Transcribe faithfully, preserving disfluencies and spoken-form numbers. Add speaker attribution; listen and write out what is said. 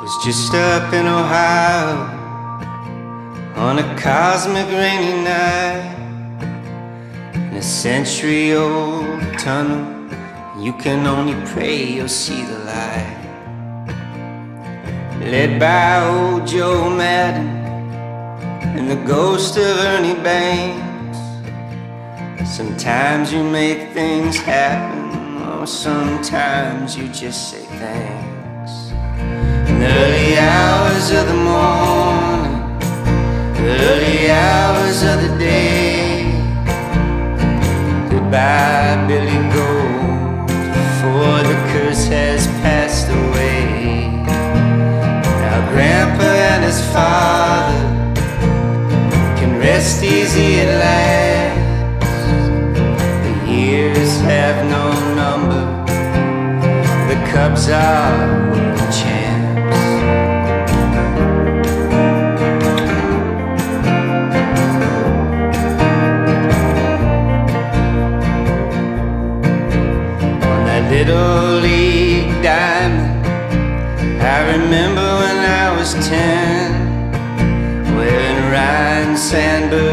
Speaker 1: Was just up in Ohio on a cosmic rainy night, in a century-old tunnel. You can only pray you'll see the light. Led by old Joe Madden and the ghost of Ernie Banks. Sometimes you make things happen, or sometimes you just say thanks. In the early hours of the morning, the early hours of the day, goodbye Billy Gold, for the curse has passed away. Now Grandpa and his father can rest easy at last. The years have no number, the Cubs are world champs. Little League diamond, I remember when I was ten, wearing Ryan Sandberg